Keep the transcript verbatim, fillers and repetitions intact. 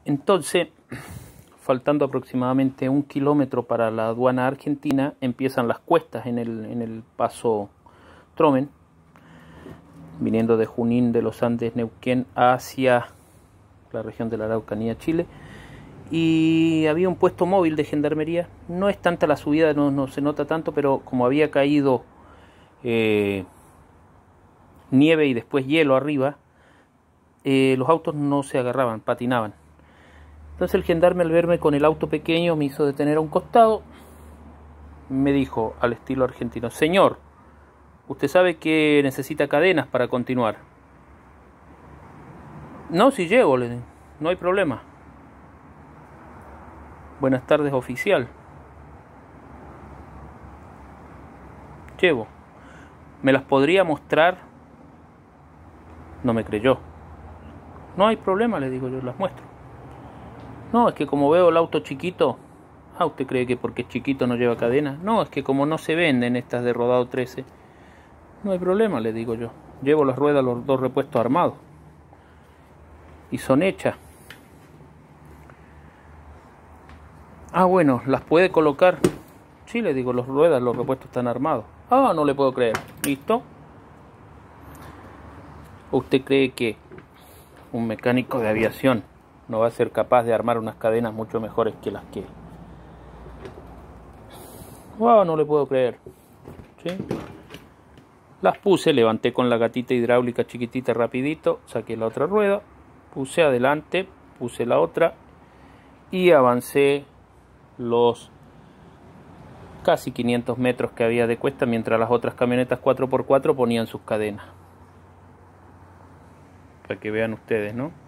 Entonces, faltando aproximadamente un kilómetro para la aduana argentina, empiezan las cuestas en el, en el paso Tromen, viniendo de Junín de los Andes, Neuquén, hacia la región de la Araucanía, Chile. Y había un puesto móvil de gendarmería. No es tanta la subida, no, no se nota tanto, pero como había caído eh, nieve y después hielo arriba, eh, los autos no se agarraban, patinaban. Entonces el gendarme, al verme con el auto pequeño, me hizo detener a un costado. Me dijo al estilo argentino: señor, usted sabe que necesita cadenas para continuar. No, si llego, le digo, no hay problema. Buenas tardes, oficial. Llevo. ¿Me las podría mostrar? No me creyó. No hay problema, le digo yo, las muestro. No, es que como veo el auto chiquito. Ah, ¿usted cree que porque es chiquito no lleva cadena? No, es que como no se venden estas de rodado trece. No hay problema, le digo yo. Llevo las ruedas, los dos repuestos armados. Y son hechas. Ah, bueno, ¿las puede colocar? Sí, le digo, las ruedas, los repuestos están armados. Ah, no le puedo creer. ¿Listo? ¿Usted cree que un mecánico de aviación no va a ser capaz de armar unas cadenas mucho mejores que las que... Ah, no le puedo creer. ¿Sí? Las puse, levanté con la gatita hidráulica chiquitita rapidito, saqué la otra rueda, puse adelante, puse la otra y avancé los casi quinientos metros que había de cuesta, mientras las otras camionetas cuatro por cuatro ponían sus cadenas. Para que vean ustedes, ¿no?